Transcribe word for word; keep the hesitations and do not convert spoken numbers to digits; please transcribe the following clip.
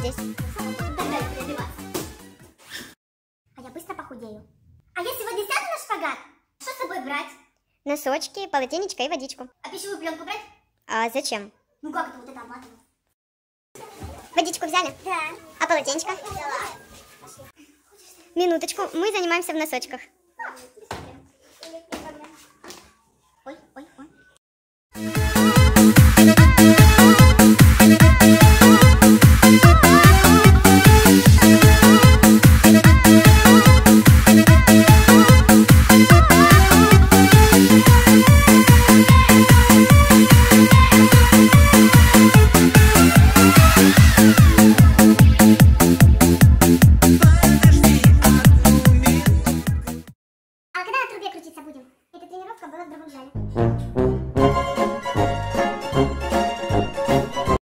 здесь. А я быстро похудею. А я сегодня сяду на шпагат? Что с собой брать? Носочки, полотенечко и водичку. А пищевую пленку брать? А зачем? Ну как это вот это обматывать? Водичку взяли? Да. А полотенечко? Взяла. Минуточку, мы занимаемся в носочках. А,